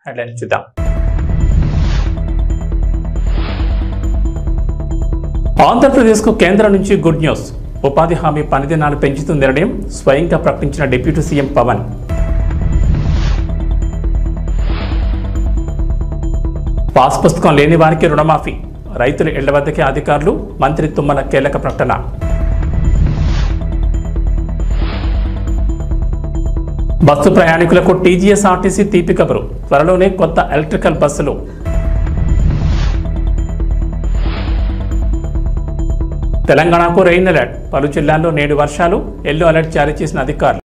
Headlines చూద్దాం. ఆంధ్రప్రదేశ్కు కేంద్రం నుంచి గుడ్ న్యూస్. ఉపాధి హామీ పని దినాలు పెంచుతున్న నిర్ణయం స్వయంగా ప్రకటించిన డిప్యూటీ సీఎం పవన్. పాస్ పుస్తకం లేని వారికి రుణమాఫీ, రైతుల ఇళ్ల వద్దకే అధికారులు, మంత్రి తుమ్మల కీలక ప్రకటన. బస్సు ప్రయాణికులకు టీజీఎస్ఆర్టీసీ తీపి కబురు, త్వరలోనే కొత్త ఎలక్ట్రికల్ బస్సులు. తెలంగాణకు రెయిన్ అలర్ట్, పలు జిల్లాల్లో నేడు వర్షాలు, ఎల్లో అలర్ట్ జారీ చేసిన అధికారులు.